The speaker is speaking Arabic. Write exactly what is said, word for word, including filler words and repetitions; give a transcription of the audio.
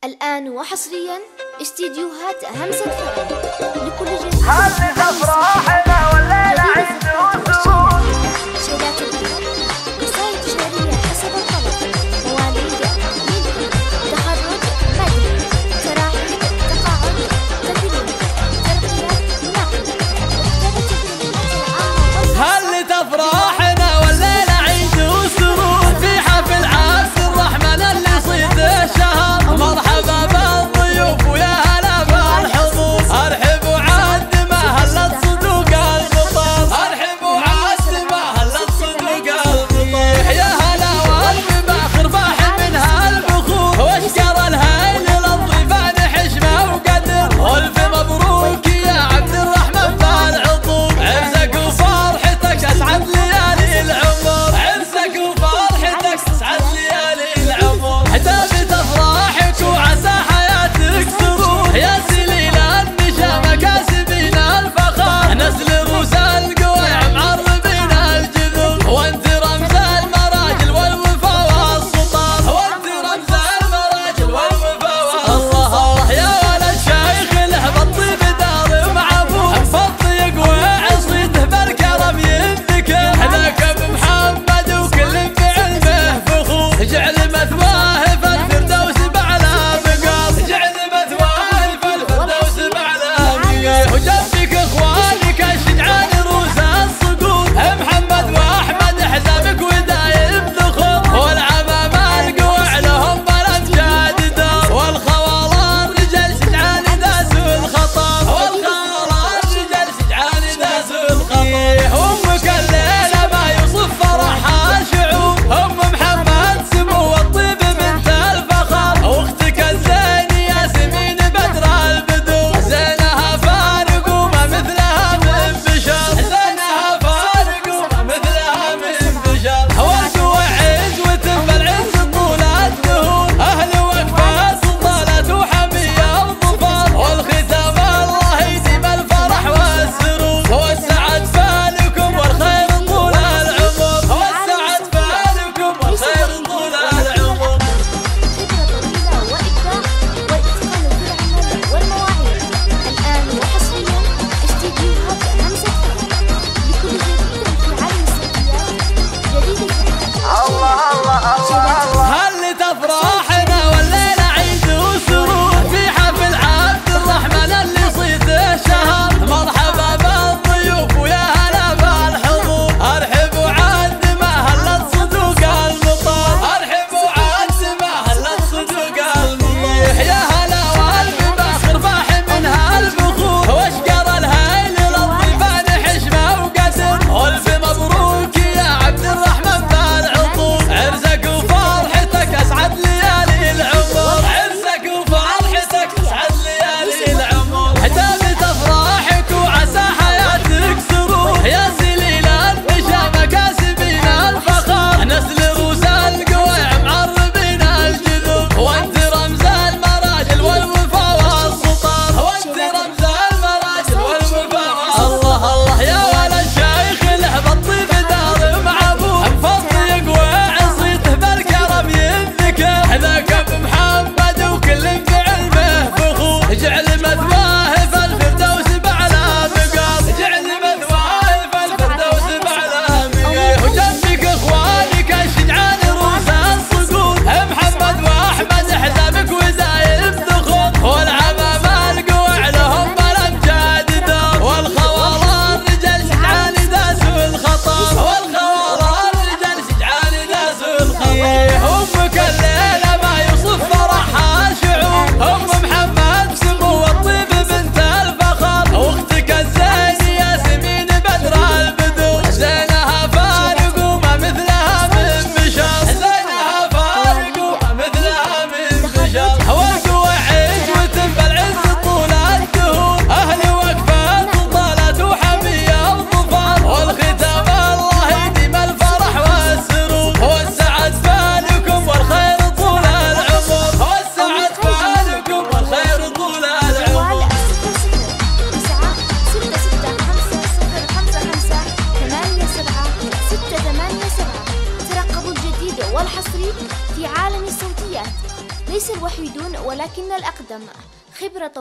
الآن وحصريا استديوهات همسة فعل لكل جديد. هل تفرحنا والليلة عند وصول شيلات البيت، قصائد شعرية حسب الطلب، مواليد، ملحي، تخرج، مدح، تراحيب، تقاعد، تدريب، ترقيات، نقل، وكتابة الكلمات العامة. هل تفرحنا والليلة عيد وسرور في حفل عبد الرحمن اللي صيد الشهر. مرحبا بالضيوف ويا هلا بالحضور، ارحب وعد ما هلت صدوق المطر، ارحب وعد ما هلت صدوق المطر. ولكن الأقدم خبرة